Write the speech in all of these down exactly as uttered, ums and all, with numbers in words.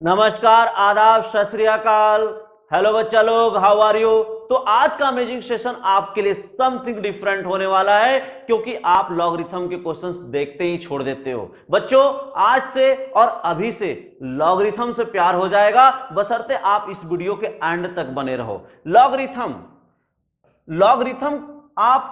नमस्कार, आदाब, सत श्री अकाल। हेलो बच्चा लोग, हाउ आर यू। तो आज का अमेजिंग सेशन आपके लिए समथिंग डिफरेंट होने वाला है, क्योंकि आप लॉगरिथम के क्वेश्चंस देखते ही छोड़ देते हो। बच्चों, आज से और अभी से लॉगरिथम से प्यार हो जाएगा, बशर्ते आप इस वीडियो के एंड तक बने रहो। लॉगरिथम लॉगरिथम आप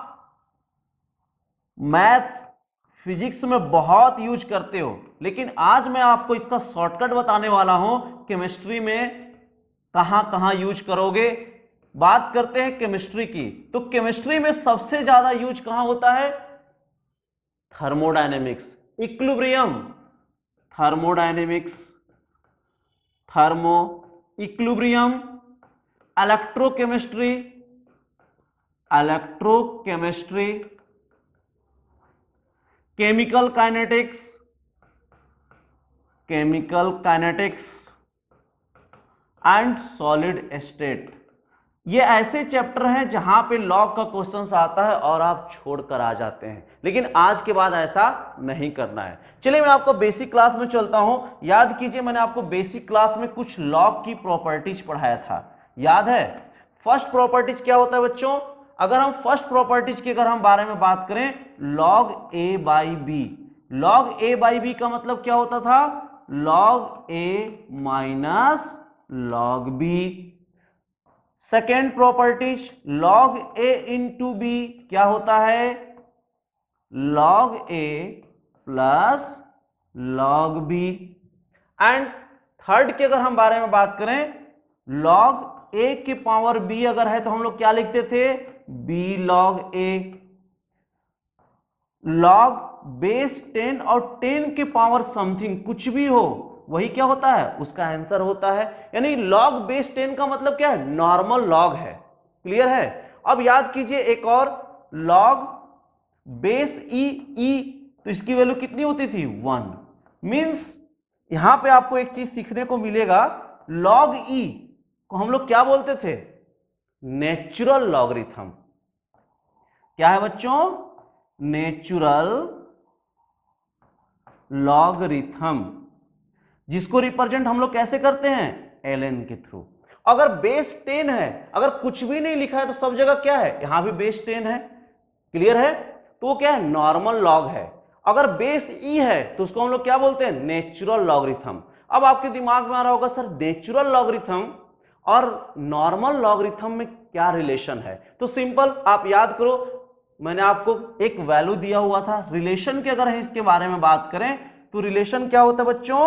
मैथ्स फिजिक्स में बहुत यूज करते हो, लेकिन आज मैं आपको इसका शॉर्टकट बताने वाला हूं। केमिस्ट्री में कहां कहां यूज करोगे। बात करते हैं केमिस्ट्री की, तो केमिस्ट्री में सबसे ज्यादा यूज कहां होता है? Thermodynamics, equilibrium, thermodynamics, thermo equilibrium, electrochemistry, electrochemistry, chemical kinetics, chemical kinetics and solid state. ये ऐसे चैप्टर हैं जहां पे लॉग का क्वेश्चन आता है और आप छोड़कर आ जाते हैं, लेकिन आज के बाद ऐसा नहीं करना है। चलिए मैं आपको बेसिक क्लास में चलता हूं। याद कीजिए, मैंने आपको बेसिक क्लास में कुछ लॉग की प्रॉपर्टीज पढ़ाया था, याद है? फर्स्ट प्रॉपर्टीज क्या होता है बच्चों? अगर हम फर्स्ट प्रॉपर्टीज के अगर हम बारे में बात करें, log A by B. Log A by B का मतलब क्या होता था? Log A minus log B. Second properties, log A into B क्या होता है? Log A plus log B. And third के अगर हम बारे में बात करें, लॉग ए के पावर बी अगर है तो हम लोग क्या लिखते थे? B log A. Log base ten और टेन के पावर समथिंग कुछ भी हो, वही क्या होता है? उसका आंसर होता है। यानी लॉग बेस टेन का मतलब क्या है? नॉर्मल लॉग है। क्लियर है? अब याद कीजिए एक और, लॉग बेस ई ई, तो इसकी वैल्यू कितनी होती थी? वन। मींस यहां पे आपको एक चीज सीखने को मिलेगा, लॉग ई को हम लोग क्या बोलते थे? Natural logarithm. क्या है बच्चों? नेचुरल लॉगरिथम, जिसको रिप्रेजेंट हम लोग कैसे करते हैं? एलएन के थ्रू। अगर बेस टेन है, अगर कुछ भी नहीं लिखा है तो सब जगह क्या है? यहां भी बेस टेन है। क्लियर है? तो वो क्या है? नॉर्मल लॉग है। अगर बेस ई है तो उसको हम लोग क्या बोलते हैं? Natural logarithm. अब आपके दिमाग में आ रहा होगा, सर नेचुरल लॉगरिथम और नॉर्मल लॉगरिथम में क्या रिलेशन है? तो सिंपल, आप याद करो, मैंने आपको एक वैल्यू दिया हुआ था रिलेशन के। अगर इसके बारे में बात करें तो रिलेशन क्या होता है बच्चों?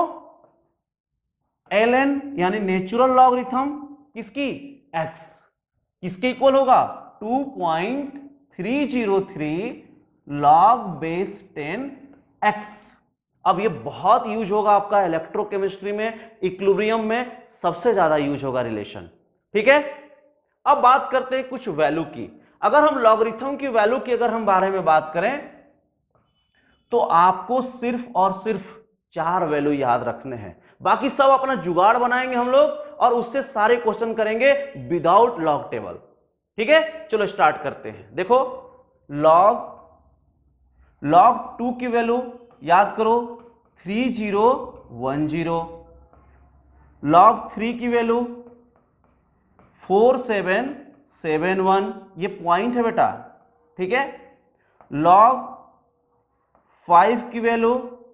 ln यानी नेचुरल लॉगरिथम किसकी? x, किसके इक्वल होगा? Two point three zero three log base ten X. अब ये बहुत यूज होगा आपका इलेक्ट्रोकेमिस्ट्री में, इक्विलिब्रियम में सबसे ज्यादा यूज होगा रिलेशन। ठीक है? अब बात करते हैं कुछ वैल्यू की। अगर हम लॉगरिथम की वैल्यू की अगर हम बारे में बात करें तो आपको सिर्फ और सिर्फ चार वैल्यू याद रखने हैं, बाकी सब अपना जुगाड़ बनाएंगे हम लोग और उससे सारे क्वेश्चन करेंगे विदाउट लॉग टेबल। ठीक है? चलो स्टार्ट करते हैं। देखो, लॉग लॉग टू की वैल्यू याद करो, three zero one zero. Log three की value four seven seven one, ये पॉइंट है बेटा। ठीक है? लॉग फाइव की value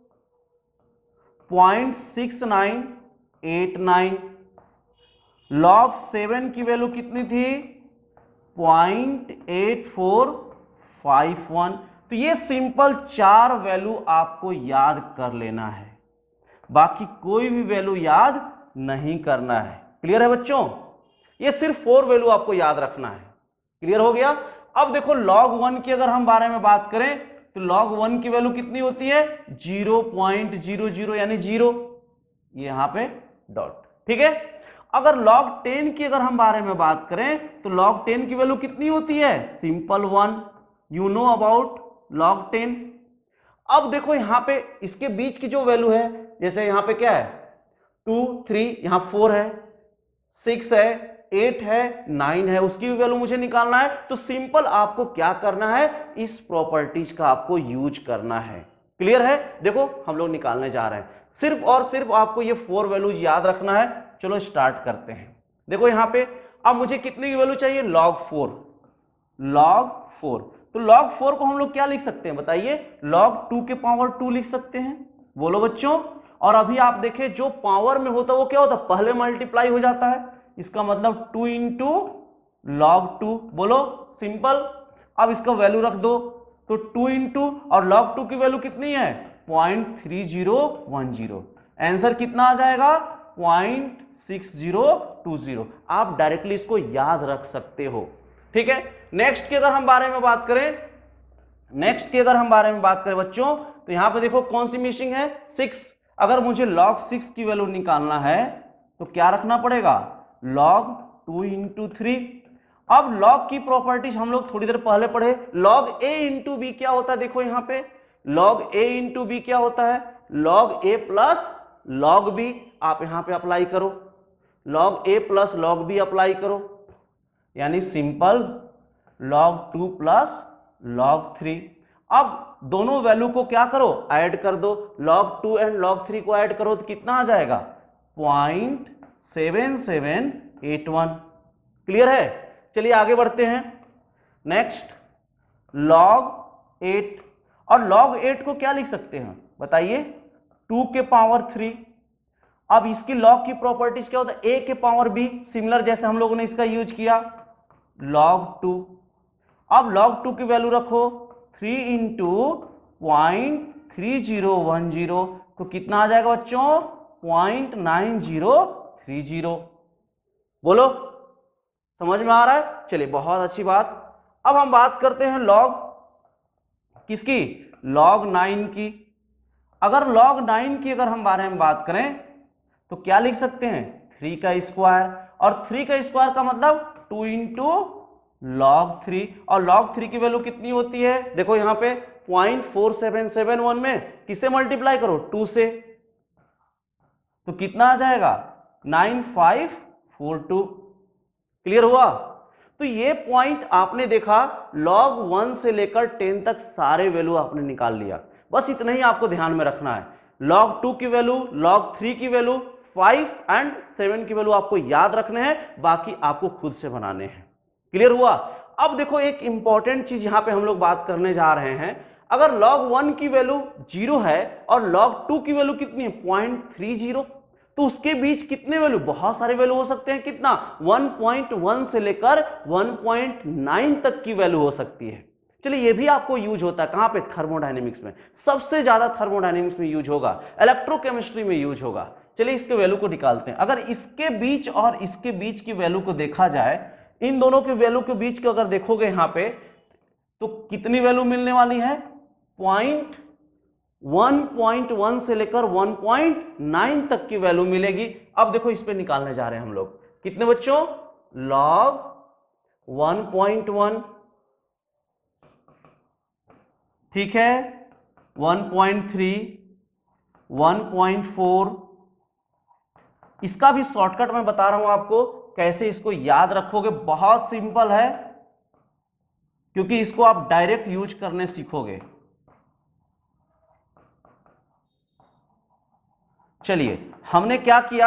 point six nine eight nine. Log seven की वैल्यू कितनी थी? Point eight four five one. तो ये सिंपल चार वैल्यू आपको याद कर लेना है, बाकी कोई भी वैल्यू याद नहीं करना है। क्लियर है बच्चों? ये सिर्फ फोर वैल्यू आपको याद रखना है। क्लियर हो गया? अब देखो, लॉग वन की अगर हम बारे में बात करें तो लॉग वन की वैल्यू कितनी होती है? जीरो पॉइंट जीरो जीरो यानी जीरो, ये यहां पे डॉट। ठीक है? अगर लॉग टेन की अगर हम बारे में बात करें तो लॉग टेन की वैल्यू कितनी होती है? Simple one. You know about log ten. अब देखो यहां पे इसके बीच की जो वैल्यू है, जैसे यहां पे क्या है? टू थ्री, यहां फोर है, सिक्स है, एट है, नाइन है, उसकी भी वैल्यू मुझे निकालना है। तो सिंपल आपको क्या करना है? इस प्रॉपर्टीज का आपको यूज करना है। क्लियर है? देखो हम लोग निकालने जा रहे हैं। सिर्फ और सिर्फ आपको ये फोर वैल्यूज याद रखना है। चलो स्टार्ट करते हैं। देखो यहाँ पे अब मुझे कितने की वैल्यू चाहिए, लॉग फोर, लॉग फोर। तो लॉग फोर को हम लोग क्या लिख सकते हैं बताइए, लॉग टू के पावर टू लिख सकते हैं, बोलो बच्चों। और अभी आप देखें जो पावर में होता है वो क्या होता है, पहले मल्टीप्लाई हो जाता है, इसका मतलब टू इंटू लॉग टू, बोलो सिंपल। अब इसका वैल्यू रख दो, तो टू इंटू और लॉग टू की वैल्यू कितनी है, point three zero one zero. Answer कितना आ जाएगा, point six zero two zero. आप डायरेक्टली इसको याद रख सकते हो, ठीक है। नेक्स्ट की अगर हम बारे में बात करें, नेक्स्ट की अगर हम बारे में बात करें बच्चों, तो यहां पे देखो कौन सी मिसिंग है, सिक्स। अगर मुझे लॉग सिक्स की वैल्यू निकालना है तो क्या रखना पड़ेगा, लॉग टू इंटू थ्री। अब लॉग की प्रॉपर्टीज हम लोग थोड़ी देर पहले पढ़े, लॉग ए इंटू बी क्या होता है, देखो यहां पे लॉग ए इंटू बी क्या होता है, log A plus log B. आप यहां पे अप्लाई करो, log A plus log B apply करो, यानी simple log two plus log three. अब दोनों वैल्यू को क्या करो, ऐड कर दो, log two and log three को ऐड करो तो कितना आ जाएगा, point seven seven eight one. Clear है, चलिए आगे बढ़ते हैं। नेक्स्ट लॉग एट, और लॉग एट को क्या लिख सकते हैं बताइए, टू के पावर थ्री। अब इसकी लॉग की प्रॉपर्टीज क्या होता है, ए के पावर बी, सिमिलर जैसे हम लोगों ने इसका यूज किया, लॉग टू। अब लॉग टू की वैल्यू रखो, three into point three zero one zero, तो कितना आ जाएगा बच्चों, point nine zero three zero. बोलो समझ में आ रहा है, चलिए बहुत अच्छी बात। अब हम बात करते हैं लॉग किसकी, लॉग नाइन की। अगर लॉग नाइन की अगर हम बारे में बात करें तो क्या लिख सकते हैं, थ्री का स्क्वायर, और थ्री का स्क्वायर का मतलब टू इंटू लॉग थ्री। और लॉग थ्री की वैल्यू कितनी होती है, देखो यहां पे point four seven seven one में किसे मल्टीप्लाई करो, टू से, तो कितना आ जाएगा, nine five four two. Clear हुआ। तो ये पॉइंट आपने देखा, लॉग वन से लेकर टेन तक सारे वैल्यू आपने निकाल लिया। बस इतना ही आपको ध्यान में रखना है, लॉग टू की वैल्यू, लॉग थ्री की वैल्यू, फाइव एंड सेवन की वैल्यू आपको याद रखने हैं, बाकी आपको खुद से बनाने हैं। क्लियर हुआ। अब देखो एक इंपॉर्टेंट चीज यहां पे हम लोग बात करने जा रहे हैं, अगर लॉग वन की वैल्यू जीरो है और लॉग टू की वैल्यू कितनी है, पॉइंट थ्री जीरो, तो उसके बीच कितने वैल्यू, बहुत सारे वैल्यू हो सकते हैं, कितना, वन पॉइंट वन से लेकर वन पॉइंट नाइन तक की वैल्यू हो सकती है। चलिए ये भी आपको यूज होता है कहां पे, थर्मोडायनेमिक्स में, सबसे ज्यादा थर्मोडायनेमिक्स में यूज होगा, इलेक्ट्रोकेमिस्ट्री में यूज होगा। चलिए इसके वैल्यू को निकालते हैं। अगर इसके बीच और इसके बीच की वैल्यू को देखा जाए, इन दोनों के वैल्यू के बीच के अगर देखोगे यहां पे, तो कितनी वैल्यू मिलने वाली है, पॉइंट वन पॉइंट वन से लेकर वन पॉइंट नाइन तक की वैल्यू मिलेगी। अब देखो इस पे निकालने जा रहे हैं हम लोग, कितने बच्चों, लॉग वन पॉइंट वन, ठीक है, one point three, one point four. इसका भी शॉर्टकट मैं बता रहा हूं आपको, कैसे इसको याद रखोगे, बहुत सिंपल है, क्योंकि इसको आप डायरेक्ट यूज करने सीखोगे। चलिए हमने क्या किया,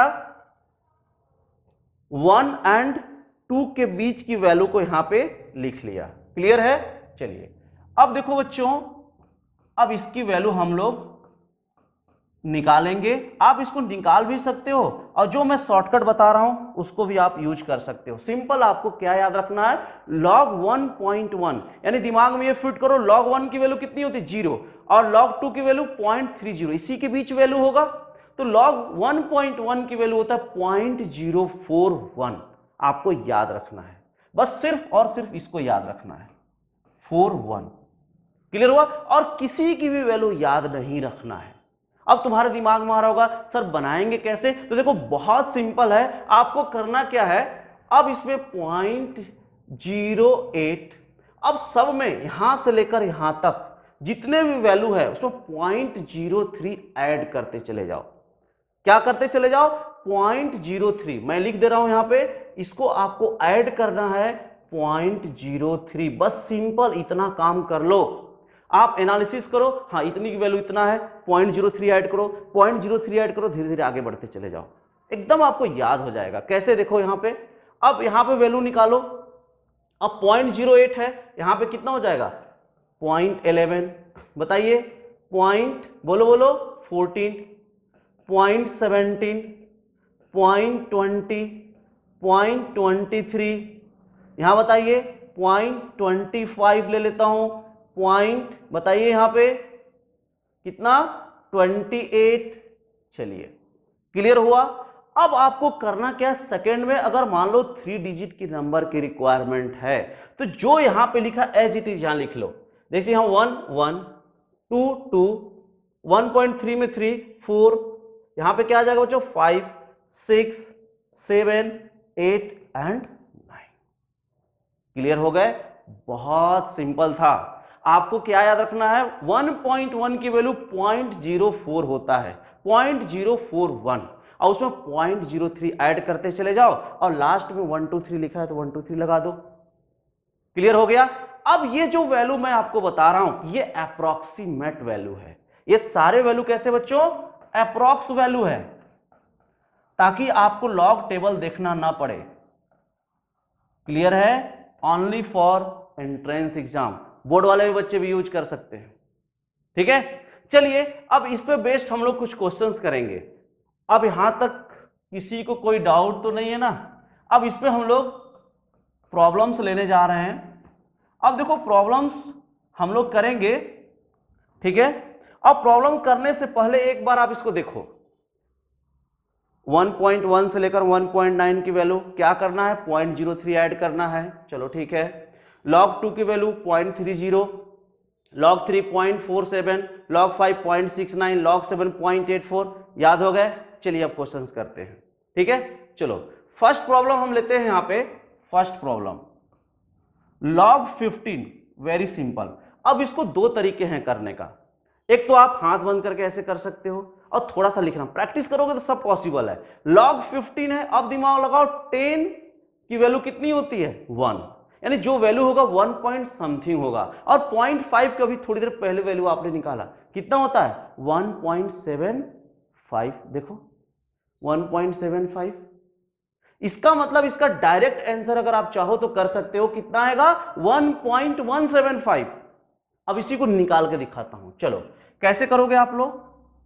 वन एंड टू के बीच की वैल्यू को यहां पे लिख लिया। क्लियर है। चलिए अब देखो बच्चों, अब इसकी वैल्यू हम लोग निकालेंगे। आप इसको निकाल भी सकते हो, और जो मैं शॉर्टकट बता रहा हूं उसको भी आप यूज कर सकते हो। सिंपल आपको क्या याद रखना है, लॉग वन पॉइंट वन, यानी दिमाग में ये फिट करो, लॉग वन की वैल्यू कितनी होती है, जीरो, और लॉग टू की वैल्यू पॉइंट थ्री जीरो, इसी के बीच वैल्यू होगा। तो लॉग वन पॉइंट वन की वैल्यू होता है पॉइंट जीरो फोर वन। आपको याद रखना है, बस सिर्फ और सिर्फ इसको याद रखना है, फोर वन। क्लियर हुआ। और किसी की भी वैल्यू याद नहीं रखना है। अब तुम्हारे दिमाग में आ रहा होगा सर बनाएंगे कैसे, तो देखो बहुत सिंपल है, आपको करना क्या है, अब इसमें पॉइंट जीरो एट, अब सब में यहां से लेकर यहां तक जितने भी वैल्यू है उसमें पॉइंट जीरो थ्री ऐड करते चले जाओ। क्या करते चले जाओ, पॉइंट जीरो थ्री, मैं लिख दे रहा हूं यहां पे, इसको आपको ऐड करना है पॉइंट जीरो थ्री। बस सिंपल इतना काम कर लो। आप एनालिसिस करो, हाँ इतनी की वैल्यू इतना है, पॉइंट जीरो थ्री ऐड करो, पॉइंट जीरो थ्री ऐड करो, धीरे धीरे आगे बढ़ते चले जाओ, एकदम आपको याद हो जाएगा। कैसे, देखो यहाँ पे, अब यहाँ पे वैल्यू निकालो, अब पॉइंट जीरो एट है, यहाँ पे कितना हो जाएगा पॉइंट इलेवन, बताइए पॉइंट बोलो बोलो fourteen, point seventeen, point twenty, point twenty three, यहां बताइए पॉइंट ट्वेंटी फाइव ले लेता हूं, पॉइंट बताइए यहां पे कितना ट्वेंटी एट। चलिए क्लियर हुआ। अब आपको करना क्या है, सेकेंड में अगर मान लो थ्री डिजिट की नंबर की रिक्वायरमेंट है तो जो यहां पे लिखा एज इट इज यहां लिख लो। देखिए यहां one one, two two, one point three में थ्री, फोर, यहां पे क्या आ जाएगा बच्चों five, six, seven, eight and nine. Clear हो गए, बहुत सिंपल था। आपको क्या याद रखना है, वन पॉइंट वन की वैल्यू पॉइंट जीरो फोर होता है, पॉइंट जीरो फोर वन, और उसमें पॉइंट जीरो थ्री ऐड करते चले जाओ और लास्ट में वन टू थ्री लिखा है तो वन टू थ्री लगा दो। क्लियर हो गया। अब ये जो वैल्यू मैं आपको बता रहा हूं ये अप्रॉक्सीमेट वैल्यू है। ये सारे वैल्यू कैसे बच्चों, अप्रॉक्स वैल्यू है, ताकि आपको लॉग टेबल देखना ना पड़े। क्लियर है, only for entrance exam, board वाले भी बच्चे भी यूज कर सकते हैं। ठीक है, चलिए अब इस पे बेस्ड हम लोग कुछ क्वेश्चंस करेंगे। अब यहां तक किसी को कोई डाउट तो नहीं है ना। अब इस पे हम लोग प्रॉब्लम्स लेने जा रहे हैं। अब देखो प्रॉब्लम्स हम लोग करेंगे, ठीक है। अब प्रॉब्लम करने से पहले एक बार आप इसको देखो, वन पॉइंट वन से लेकर वन पॉइंट नाइन की वैल्यू क्या करना है, पॉइंट जीरो थ्री ऐड करना है। चलो ठीक है। लॉग टू की value point three zero, log three point four seven, log five point six nine, log seven point eight four. याद हो गए। चलिए अब क्वेश्चंस करते हैं। ठीक है, चलो फर्स्ट प्रॉब्लम हम लेते हैं। यहां पे first problem log fifteen, very simple. अब इसको दो तरीके हैं करने का, एक तो आप हाथ बंद करके ऐसे कर सकते हो और थोड़ा सा लिखना, प्रैक्टिस करोगे तो सब पॉसिबल है। लॉग फिफ्टीन है, अब दिमाग लगाओ टेन की वैल्यू कितनी होती है वन, यानी जो वैल्यू होगा वन पॉइंट समथिंग होगा, और पॉइंट फाइव का भी थोड़ी देर पहले वैल्यू आपने निकाला कितना होता है वन पॉइंट सेवन फाइव। देखो वन पॉइंट सेवन फाइव, इसका मतलब इसका डायरेक्ट आंसर अगर आप चाहो तो कर सकते हो, कितना आएगा one point one seven five. अब इसी को निकाल के दिखाता हूं, चलो कैसे करोगे आप लोग,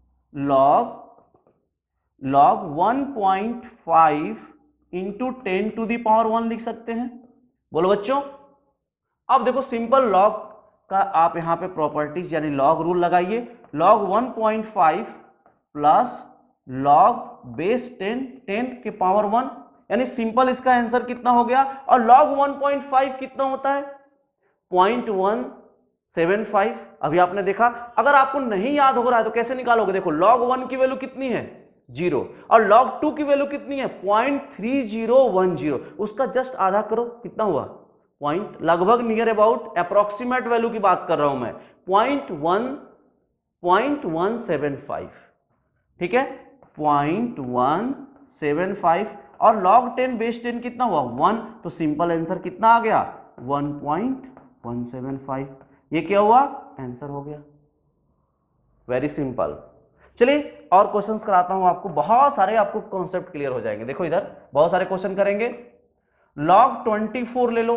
log log one point five into ten to the power one लिख सकते हैं। बोलो बच्चों। अब देखो सिंपल लॉग का आप यहां पे प्रॉपर्टीज यानी लॉग रूल लगाइए, log one point five plus log base ten, ten के पावर वन, यानी सिंपल इसका आंसर कितना हो गया। और लॉग वन पॉइंट फाइव कितना होता है पॉइंट वन सेवन फाइव। अभी आपने देखा, अगर आपको नहीं याद हो रहा है तो कैसे निकालोगे, देखो लॉग वन की वैल्यू कितनी है जीरो, और लॉग टू की वैल्यू कितनी है point three zero one zero, उसका जस्ट आधा करो, कितना हुआ पॉइंट, लगभग नियर अबाउट अप्रोक्सीमेट वैल्यू की बात कर रहा हूं मैं, point one point one seven five. ठीक है, पॉइंट वन सेवन फाइव, और लॉग टेन बेस टेन कितना हुआ वन, तो सिंपल आंसर कितना आ गया one point one seven five. ये क्या हुआ आंसर हो गया, वेरी सिंपल। चलिए और क्वेश्चंस कराता हूं आपको, बहुत सारे आपको कॉन्सेप्ट क्लियर हो जाएंगे। देखो इधर बहुत सारे क्वेश्चन करेंगे। लॉग ट्वेंटी फोर ले लो।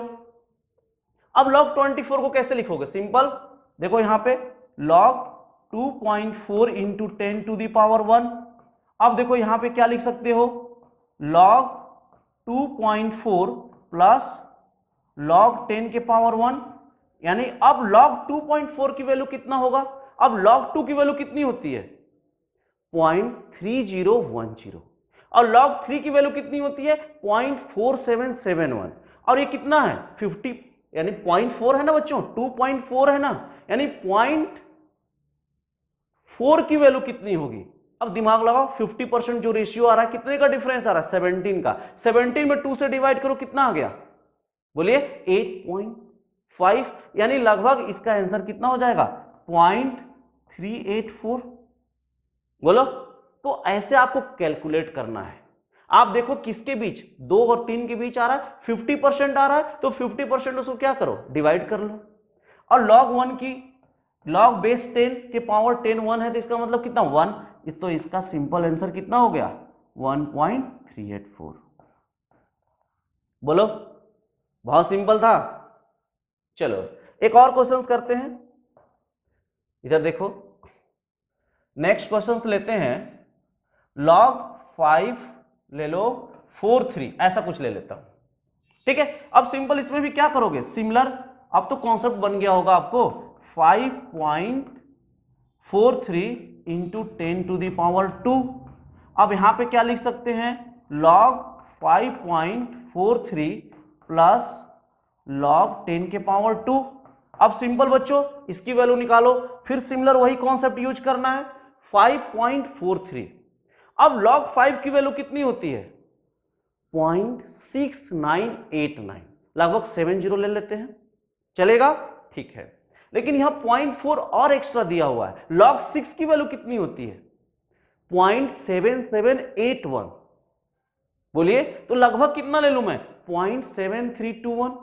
अब लॉग ट्वेंटी फोर को कैसे लिखोगे, सिंपल देखो यहां पे log two point four into ten to the power one. अब देखो यहां पे क्या लिख सकते हो, log two point four plus log ten के पावर वन, यानी अब लॉग टू पॉइंट फोर की वैल्यू कितना होगा, अब लॉग टू की वैल्यू कितनी होती है point three zero one zero, और लॉग थ्री की वैल्यू कितनी होती है point four seven seven one, और ये कितना है फिफ्टी, यानी पॉइंट फोर है ना बच्चों, टू पॉइंट फोर है ना, यानी पॉइंट फोर की वैल्यू कितनी होगी। अब दिमाग लगाओ, फिफ्टी परसेंट जो रेशियो आ रहा है कितने का डिफरेंस आ रहा है सेवनटीन का, सेवनटीन में टू से डिवाइड करो कितना आ गया, बोलिए एट पॉइंट फाइव, यानी लगभग इसका आंसर कितना हो जाएगा पॉइंट थ्री एट फोर। बोलो, तो ऐसे आपको कैलकुलेट करना है। आप देखो किसके बीच, दो और तीन के बीच आ रहा है, फिफ्टी परसेंट आ रहा है, तो फिफ्टी परसेंट उसको क्या करो डिवाइड कर लो। और लॉग वन की लॉग बेस टेन के पावर टेन वन है तो इसका मतलब कितना वन, तो इसका सिंपल आंसर कितना हो गया one point three eight four. बोलो, बहुत सिंपल था। चलो एक और क्वेश्चंस करते हैं, इधर देखो। नेक्स्ट क्वेश्चंस लेते हैं, लॉग फाइव ले लो फोर थ्री, ऐसा कुछ ले लेता हूं, ठीक है। अब सिंपल इसमें भी क्या करोगे, सिमिलर, अब तो कॉन्सेप्ट बन गया होगा आपको, five point four three into ten to the power two. अब यहां पे क्या लिख सकते हैं, log five point four three plus log ten के पावर टू। अब सिंपल बच्चों इसकी वैल्यू निकालो, फिर सिमिलर वही कॉन्सेप्ट यूज करना है, फाइव पॉइंट फोर थ्री। अब लॉग फाइव की वैल्यू कितनी होती है, point six nine eight nine, लगभग सेवन जीरो ले लेते हैं, चलेगा, ठीक है। लेकिन यहां पॉइंट फोर और एक्स्ट्रा दिया हुआ है, लॉग सिक्स की वैल्यू कितनी होती है, point seven seven eight one. बोलिए तो लगभग कितना ले लूं मैं, point seven three two one,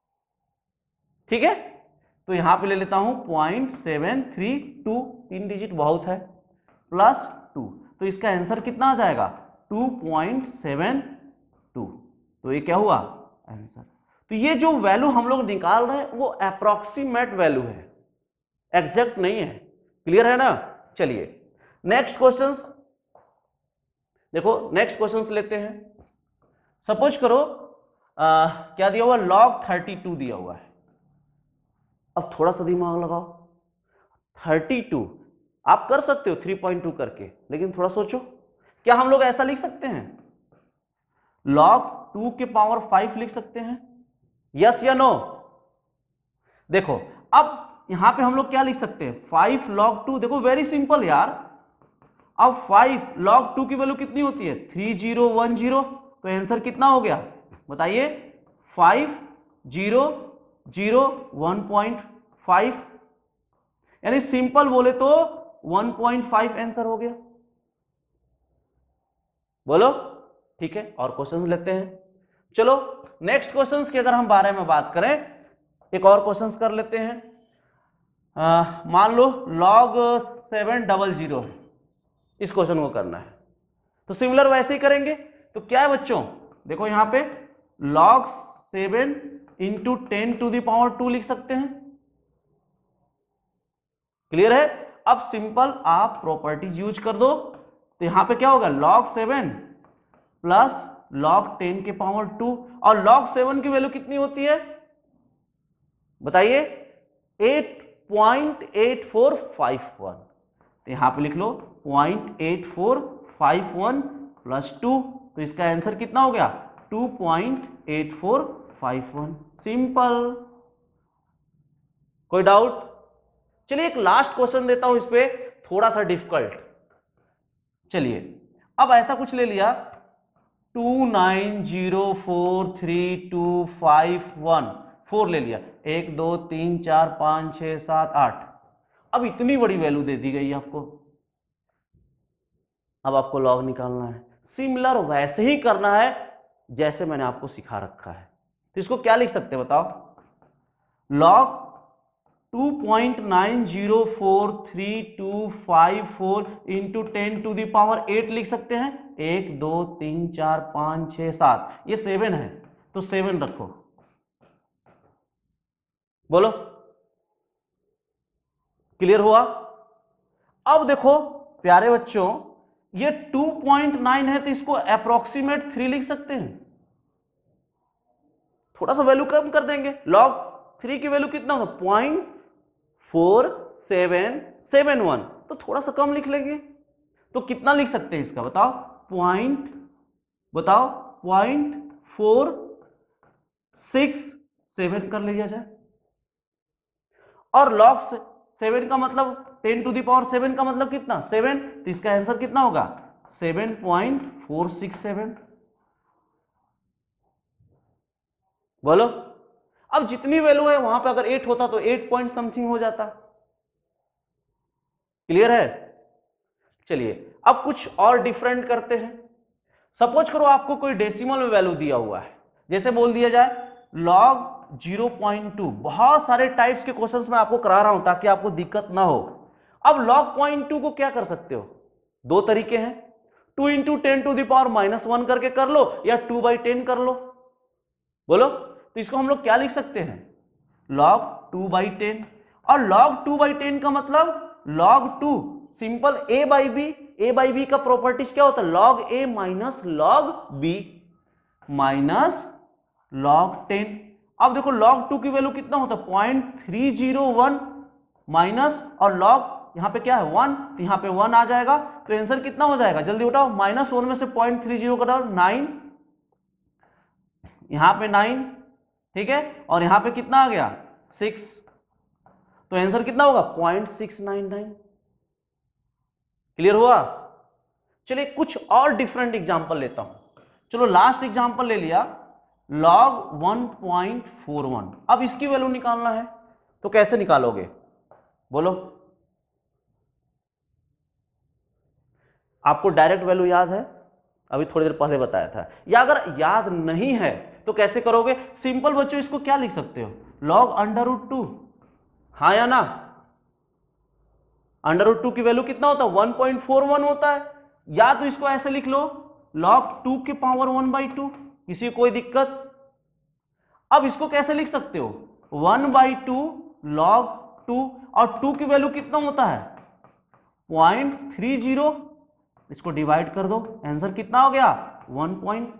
ठीक है। तो यहां पे ले लेता हूं पॉइंट सेवन थ्री टू, तीन डिजिट बहुत है, प्लस टू, तो इसका आंसर कितना आ जाएगा टू पॉइंट सेवन टू। तो ये क्या हुआ आंसर। तो ये जो वैल्यू हम लोग निकाल रहे हैं वो अप्रोक्सीमेट वैल्यू है, एग्जैक्ट नहीं है, क्लियर है ना। चलिए नेक्स्ट क्वेश्चंस देखो, नेक्स्ट क्वेश्चंस लेते हैं। सपोज करो आ, क्या दिया हुआ, लॉग थर्टी टू दिया हुआ है। अब थोड़ा सा दिमाग लगाओ, थर्टी टू आप कर सकते हो थ्री पॉइंट टू करके, लेकिन थोड़ा सोचो, क्या हम लोग ऐसा लिख सकते हैं, लॉग टू के पावर फाइव लिख सकते हैं, यस या नो। देखो अब यहां पे हम लोग क्या लिख सकते हैं, फाइव लॉग टू, देखो वेरी सिंपल यार। अब फाइव लॉग टू की वैल्यू कितनी होती है, थ्री जीरो वन जीरो, तो आंसर कितना हो गया बताइए, five zero zero one point five, यानी सिंपल बोले तो वन पॉइंट फाइव आंसर हो गया। बोलो, ठीक है। और क्वेश्चंस लेते हैं, चलो नेक्स्ट क्वेश्चंस की अगर हम बारे में बात करें, एक और क्वेश्चंस कर लेते हैं। मान लो लॉग सेवन डबल जीरो है, इस क्वेश्चन को करना है, तो सिमिलर वैसे ही करेंगे। तो क्या है बच्चों, देखो यहां पे log seven into ten to the power two लिख सकते हैं, क्लियर है। अब सिंपल आप प्रॉपर्टीज यूज कर दो, तो यहां पे क्या होगा, log seven plus log ten के पावर टू, और लॉग सेवन की वैल्यू कितनी होती है बताइए, eight point eight four five one, तो यहां पे लिख लो point eight four five one plus two, तो इसका आंसर कितना हो गया two point eight four five one, simple. कोई डाउट। चलिए एक लास्ट क्वेश्चन देता हूं, इस पे थोड़ा सा डिफिकल्ट। चलिए अब ऐसा कुछ ले लिया, two nine zero four three two five one, four ले लिया, एक दो तीन चार पांच छह सात आठ। अब इतनी बड़ी वैल्यू दे दी गई आपको, अब आपको लॉग निकालना है, सिमिलर वैसे ही करना है जैसे मैंने आपको सिखा रखा है। तो इसको क्या लिख सकते हैं बताओ, log two point nine zero four three two five four into ten to the power eight लिख सकते हैं, एक दो तीन चार पांच छह सात, ये सेवन है तो सेवन रखो। बोलो, क्लियर हुआ। अब देखो प्यारे बच्चों, ये टू पॉइंट नाइन है तो इसको अप्रोक्सीमेट थ्री लिख सकते हैं, थोड़ा सा वैल्यू कम कर देंगे, लॉग थ्री की वैल्यू कितना होगा point four seven seven one, तो थोड़ा सा कम लिख लेंगे, तो कितना लिख सकते हैं इसका बताओ, पॉइंट बताओ पॉइंट फोर सिक्स सेवन कर लिया जाए। और लॉग सेवन का मतलब ten to the power seven का मतलब कितना सेवन, तो इसका आंसर कितना होगा seven point four six seven. बोलो, अब जितनी वैल्यू है वहां पे अगर एट होता तो एट पॉइंट समथिंग हो जाता, क्लियर है। चलिए अब कुछ और डिफरेंट करते हैं। सपोज करो आपको कोई डेसिमल में वैल्यू दिया हुआ है, जैसे बोल दिया जाए लॉग ज़ीरो पॉइंट टू। बहुत सारे टाइप्स के क्वेश्चंस मैं आपको करा रहा हूं ताकि आपको दिक्कत ना हो। अब लॉग पॉइंट टू को क्या कर सकते हो, दो तरीके हैं, two into ten to the power minus one करके कर लो या टू बाई टेन कर लो। बोलो, तो इसको हम लोग क्या लिख सकते हैं, लॉग टू बाई टेन। और लॉग टू बाई टेन का मतलब log two, simple A by B. A by B का प्रॉपर्टीज क्या होता है, log A minus log B minus log ten. अब देखो लॉग टू की वैल्यू कितना होता है, point three zero one minus, और लॉग यहां पे क्या है वन, तो यहां पे वन आ जाएगा, तो आंसर कितना हो जाएगा, जल्दी उठाओ, माइनस वन में से पॉइंट थ्री जीरो का नाइन, यहां पे नाइन, ठीक है, और यहां पे कितना आ गया सिक्स, तो आंसर कितना होगा point six nine nine. Clear हुआ। चलिए कुछ और डिफरेंट एग्जांपल लेता हूं। चलो लास्ट एग्जांपल ले लिया, log one point four one. अब इसकी वैल्यू निकालना है, तो कैसे निकालोगे, बोलो। आपको डायरेक्ट वैल्यू याद है, अभी थोड़ी देर पहले बताया था, या अगर याद नहीं है तो कैसे करोगे, सिंपल बच्चों इसको क्या लिख सकते हो, लॉग अंडर रूट टू, हाँ या ना। अंडर रूट टू की वैल्यू कितना होता है, वन पॉइंट फोर वन होता है, या तो इसको ऐसे लिख लो, लॉग टू के पावर वन बाई टू, किसी कोई दिक्कत। अब इसको कैसे लिख सकते हो, one by two log two, और टू की वैल्यू कितना होता है पॉइंट थ्री जीरो, इसको डिवाइड कर दो, आंसर कितना हो गया one point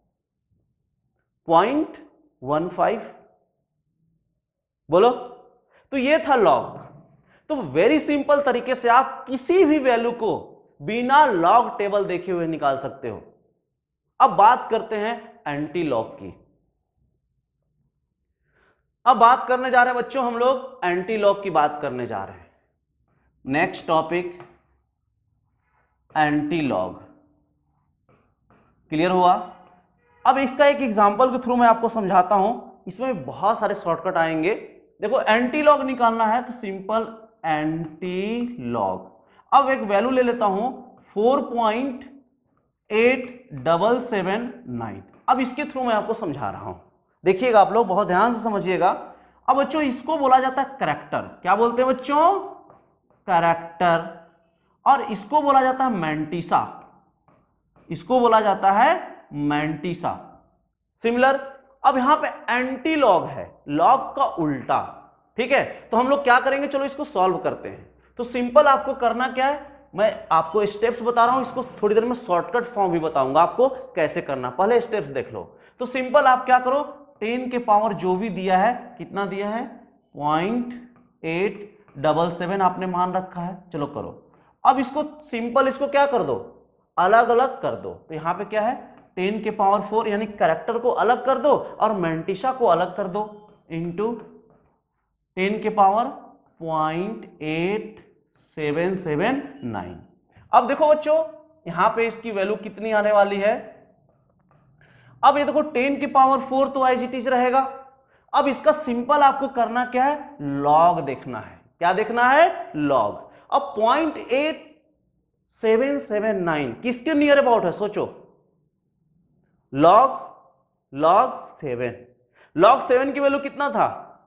point one five. बोलो, तो ये था लॉग। तो वेरी सिंपल तरीके से आप किसी भी वैल्यू को बिना लॉग टेबल देखे हुए निकाल सकते हो। अब बात करते हैं एंटी लॉग की। अब बात करने जा रहे हैं बच्चों हम लोग एंटी लॉग की बात करने जा रहे हैं। Next topic anti log. Clear हुआ। अब इसका एक एग्जांपल के थ्रू मैं आपको समझाता हूं, इसमें बहुत सारे शॉर्टकट आएंगे। देखो एंटी लॉग निकालना है तो सिंपल एंटी लॉग। अब एक वैल्यू ले लेता हूं four point eight double seven nine. अब इसके थ्रू मैं आपको समझा रहा हूं, देखिएगा आप लोग बहुत ध्यान से समझिएगा। अब बच्चों इसको बोला जाता है कैरेक्टर, क्या बोलते हैं बच्चों, कैरेक्टर। और इसको बोला जाता है मैंटिसा, इसको बोला जाता है मैंटिसा। सिमिलर। अब यहां पे एंटी लॉग है, लॉग का उल्टा, ठीक है। तो हम लोग क्या करेंगे, चलो इसको सॉल्व करते हैं। तो सिंपल आपको करना क्या है, मैं आपको स्टेप्स बता रहा हूं, इसको थोड़ी देर में शॉर्टकट फॉर्म भी बताऊंगा आपको कैसे करना, पहले स्टेप्स देख लो। तो सिंपल आप क्या करो, टेन के पावर जो भी दिया है, कितना दिया है पॉइंट एट डबल सेवन आपने मान रखा है, चलो करो। अब इसको सिंपल इसको क्या कर दो, अलग अलग कर दो। तो यहां पे क्या है टेन के पावर फोर, यानी कैरेक्टर को अलग कर दो और मैंटिसा को अलग कर दो, इंटू टेन के power point eight seven seven nine. अब देखो बच्चों यहां पे इसकी वैल्यू कितनी आने वाली है, अब ये देखो टेन की पावर फोर तो एज इट इज रहेगा। अब इसका सिंपल आपको करना क्या है, लॉग देखना है। क्या देखना है, लॉग। अब point eight seven seven nine किसके नियर अबाउट है, सोचो, log log seven. Log seven की वैल्यू कितना था,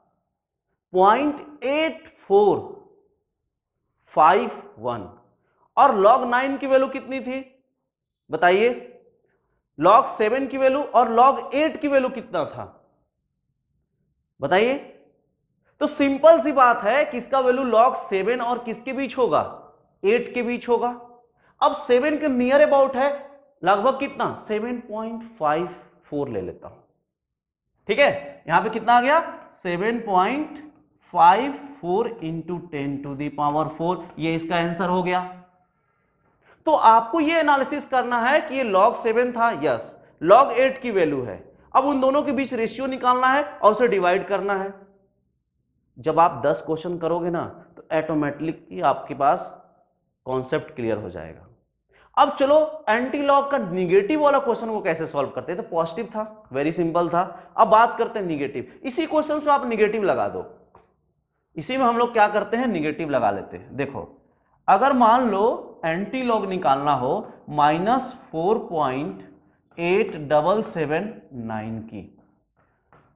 point eight four five one. और लॉग नाइन की वैल्यू कितनी थी बताइए, लॉग सेवन की वैल्यू और लॉग एट की वैल्यू कितना था बताइए। तो सिंपल सी बात है कि इसका वैल्यू लॉग सेवन और किसके बीच होगा, एट के बीच होगा। अब सेवन के नियर अबाउट है लगभग कितना, सेवन पॉइंट फाइव फोर ले लेता हूं, ठीक है। यहां पे कितना आ गया, seven point five four into ten to the power four, ये इसका आंसर हो गया। तो आपको ये एनालिसिस करना है कि ये लॉग सेवन था, यस, लॉग एट की वैल्यू है। अब उन दोनों के बीच रेशियो निकालना है और उसे डिवाइड करना है। जब आप दस क्वेश्चन करोगे ना तो ऑटोमेटिकली आपके पास कॉन्सेप्ट क्लियर हो जाएगा। अब चलो एंटी लॉग का निगेटिव वाला क्वेश्चन को कैसे सॉल्व करते हैं, तो पॉजिटिव था, वेरी सिंपल था। अब बात करते हैं निगेटिव। इसी क्वेश्चन में आप निगेटिव लगा दो, इसी में हम लोग क्या करते हैं, निगेटिव लगा लेते हैं। देखो अगर मान लो एंटी लॉग निकालना हो minus four point eight double seven nine की,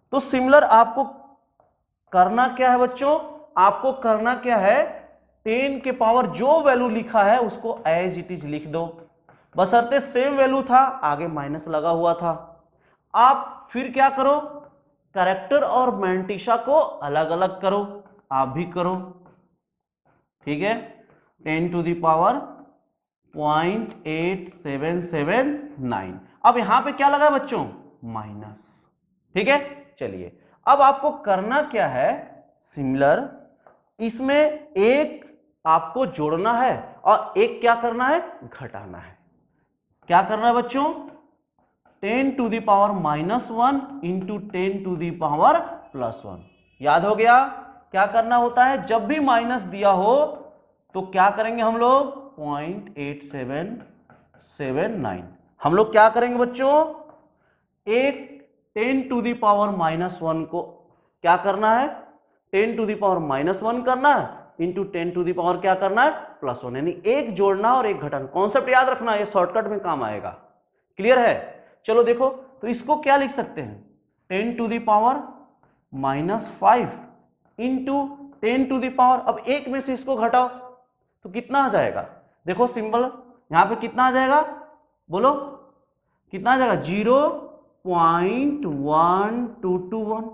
तो सिमिलर आपको करना क्या है बच्चों, आपको करना क्या है, टेन के पावर जो वैल्यू लिखा है उसको एज इट इज लिख दो, बशर्ते सेम वैल्यू था, आगे माइनस लगा हुआ था। आप फिर क्या करो, कैरेक्टर और मैंटिसा को अलग अलग करो, आप भी करो, ठीक है। Ten to the power point eight seven seven nine, अब यहां पे क्या लगा है बच्चों, माइनस, ठीक है। चलिए अब आपको करना क्या है, सिमिलर इसमें एक आपको जोड़ना है और एक क्या करना है, घटाना है। क्या करना है बच्चों, ten to the power minus one into ten to the power plus one. याद हो गया क्या करना होता है, जब भी माइनस दिया हो तो क्या करेंगे हम लोग, point eight seven seven nine. हम लोग क्या करेंगे बच्चों, एक ten to the power minus one को क्या करना है, ten to the power minus one करना है into ten to the power क्या करना है, प्लस वन, यानी एक जोड़ना और एक घटाना। कॉन्सेप्ट याद रखना, ये शॉर्टकट में काम आएगा। क्लियर है, चलो देखो, तो इसको क्या लिख सकते हैं, ten to the power minus five into ten to the power, अब एक में से इसको घटाओ तो कितना आ जाएगा, देखो सिंबल यहां पे कितना आ जाएगा, बोलो कितना आ जाएगा, zero point one two two one.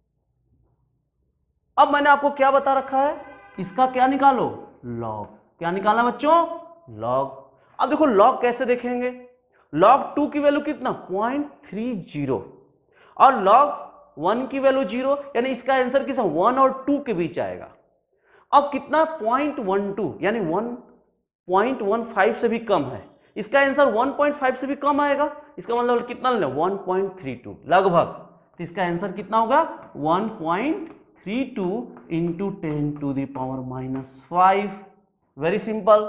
अब मैंने आपको क्या बता रखा है, इसका क्या निकालो, लॉग। क्या निकालना बच्चों, लॉग। अब देखो लॉग कैसे देखेंगे, लॉग टू की वैल्यू कितना, पॉइंट थ्री जीरो, और लॉग वन की वैल्यू जीरो, यानी इसका आंसर किस वन और टू के बीच आएगा। अब कितना, पॉइंट वन टू, यानी वन पॉइंट वन फाइव से भी कम है, इसका आंसर वन पॉइंट फाइव से भी कम आएगा, इसका मतलब कितना लेना, वन पॉइंट थ्री टू लगभग, तो इसका आंसर कितना होगा, one point three two into ten to the power minus five. Very simple,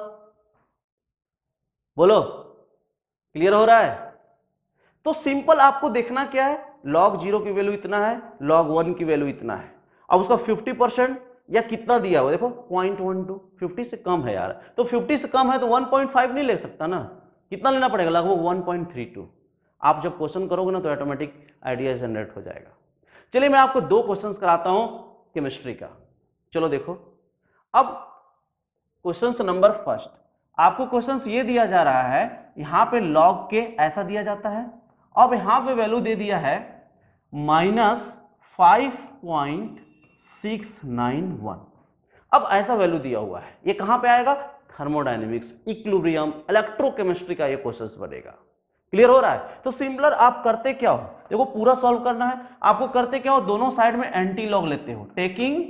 बोलो क्लियर हो रहा है। तो सिंपल आपको देखना क्या है, लॉग जीरो की वैल्यू इतना है, लॉग वन की वैल्यू इतना है, अब उसका फिफ्टी परसेंट या कितना दिया हुआ, देखो पॉइंट वन टू, फिफ्टी से कम है यार, तो फिफ्टी से कम है तो वन पॉइंट फाइव नहीं ले सकता ना, कितना लेना पड़ेगा, लगभग वन पॉइंट थ्री टू। आप जब क्वेश्चन करोगे ना तो ऑटोमेटिक आइडिया जनरेट हो जाएगा। चलिए मैं आपको दो क्वेश्चंस कराता हूं केमिस्ट्री का, चलो देखो। अब क्वेश्चन नंबर फर्स्ट, आपको क्वेश्चन ये दिया जा रहा है, यहां पे लॉग के ऐसा दिया जाता है, अब यहां पे वैल्यू दे दिया है minus five point six nine one. अब ऐसा वैल्यू दिया हुआ है, ये कहां पे आएगा, थर्मोडायनेमिक्स, इक्विलिब्रियम, इलेक्ट्रोकेमिस्ट्री का ये क्वेश्चंस बनेगा। क्लियर हो रहा है। तो सिंपलर आप करते क्या हो, देखो पूरा सॉल्व करना है आपको, करते क्या हो, दोनों साइड में एंटी लॉग लेते हो, taking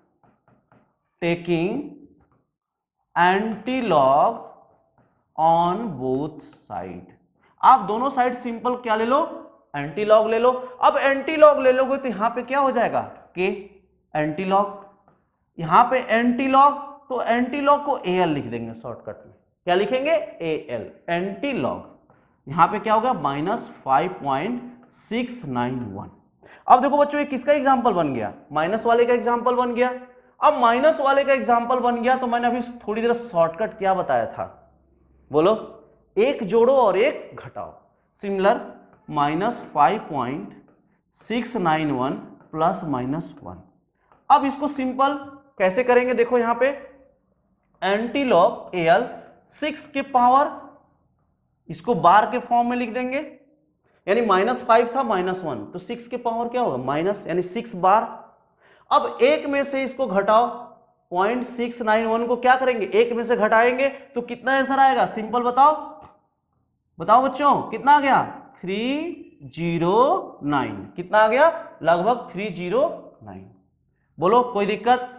taking anti log on both side. आप दोनों साइड सिंपल क्या ले लो, एंटी लॉग ले लो। अब एंटी लॉग ले लोगे तो यहां पे क्या हो जाएगा, के एंटी लॉग, यहां पे एंटी लॉग, तो एंटी लॉग को ए एल लिख देंगे शॉर्टकट में, क्या लिखेंगे, ए एल, एंटी लॉग। यहां पे क्या होगा, minus five point six nine one. अब देखो बच्चों ये किसका एग्जांपल बन गया, माइनस वाले का एग्जांपल बन गया। अब माइनस वाले का एग्जांपल बन गया तो मैंने अभी थोड़ी देर शॉर्टकट क्या बताया था, बोलो, एक जोड़ो और एक घटाओ। Similar minus five point six nine one plus minus one. अब इसको सिंपल कैसे करेंगे, देखो यहां पे anti log A L, six के पावर, इसको बार के फॉर्म में लिख देंगे, यानी माइनस फाइव था माइनस वन, तो सिक्स के पावर क्या होगा, माइनस, यानी सिक्स बार। अब एक में से इसको घटाओ, पॉइंट सिक्स नाइन वन को क्या करेंगे, एक में से घटाएंगे तो कितना आंसर आएगा, सिंपल बताओ बताओ बच्चों, कितना आ गया, थ्री जीरो नाइन, कितना आ गया, लगभग थ्री जीरो नाइन। बोलो कोई दिक्कत,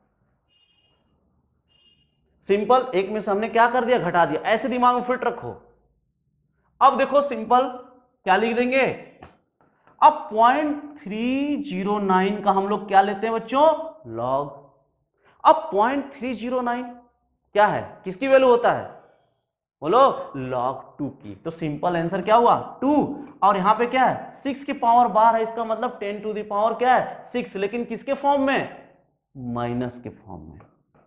सिंपल, एक में से हमने क्या कर दिया, घटा दिया, ऐसे दिमाग में फिट रखो। अब देखो सिंपल क्या लिख देंगे, अब पॉइंट थ्री जीरो नाइन का हम लोग क्या लेते हैं बच्चों, लॉग। अब पॉइंट थ्री जीरो नाइन क्या है, किसकी वैल्यू होता है, बोलो, लॉग टू की। तो सिंपल आंसर क्या हुआ, टू, और यहां पे क्या है, सिक्स की पावर बार है, इसका मतलब टेन टू दी पावर क्या है, सिक्स, लेकिन किसके फॉर्म में, माइनस के फॉर्म में।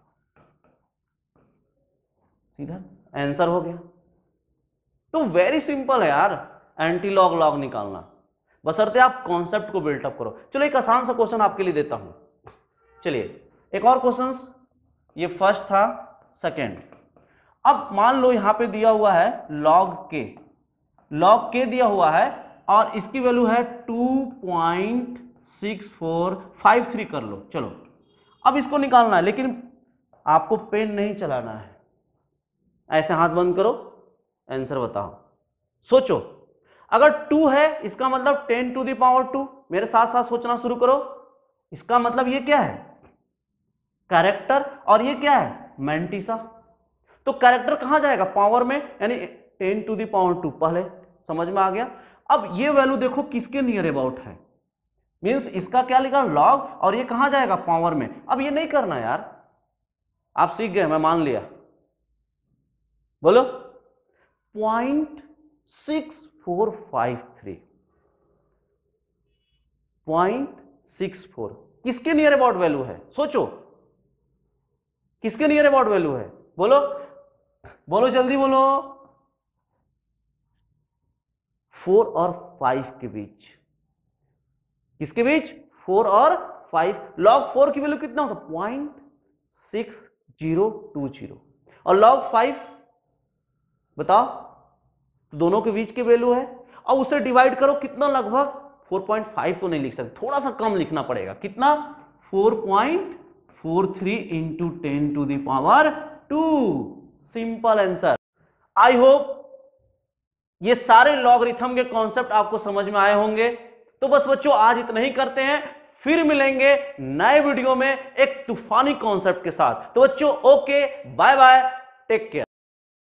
सीधा आंसर हो गया। तो वेरी सिंपल है यार एंटी लॉग लॉग निकालना। बशर्ते आप कॉन्सेप्ट को बिल्टअप करो। चलो एक आसान सा क्वेश्चन आपके लिए देता हूं। चलिए एक और क्वेश्चन, ये फर्स्ट था, सेकेंड। अब मान लो यहां पे दिया हुआ है log k, log k दिया हुआ है और इसकी वैल्यू है two point six four five three कर लो। चलो अब इसको निकालना है, लेकिन आपको पेन नहीं चलाना है, ऐसे हाथ बंद करो, आंसर बताओ, सोचो। अगर टू है इसका मतलब ten to the power two, मेरे साथ साथ सोचना शुरू करो। इसका मतलब ये क्या है, कैरेक्टर, और ये क्या है, मैंटिसा। तो कैरेक्टर कहां जाएगा, पावर में, यानी ten to the power two. पहले समझ में आ गया। अब ये वैल्यू देखो किसके नियर अबाउट है, मींस इसका क्या लिखा लॉग, और ये कहां जाएगा, पावर में। अब ये नहीं करना यार, आप सीख गए, मैं मान लिया। बोलो point six four five three, point six four किसके नियर अबाउट वैल्यू है, सोचो किसके नियर अबाउट वैल्यू है, बोलो बोलो जल्दी बोलो। फोर और फाइव के बीच, किसके बीच, फोर और फाइव। लॉग फोर की वैल्यू कितना होता, point six zero two zero, और लॉग फाइव बताओ, तो दोनों के बीच की वैल्यू है। अब उसे डिवाइड करो कितना, लगभग फोर पॉइंट फाइव तो नहीं लिख सकते, थोड़ा सा कम लिखना पड़ेगा, कितना, four point four three into ten to the power two. Simple answer. I hope ये सारे लॉगरिथम के कॉन्सेप्ट आपको समझ में आए होंगे। तो बस बच्चों आज इतना ही करते हैं, फिर मिलेंगे नए वीडियो में एक तूफानी कॉन्सेप्ट के साथ। तो बच्चों okay, bye bye, take care.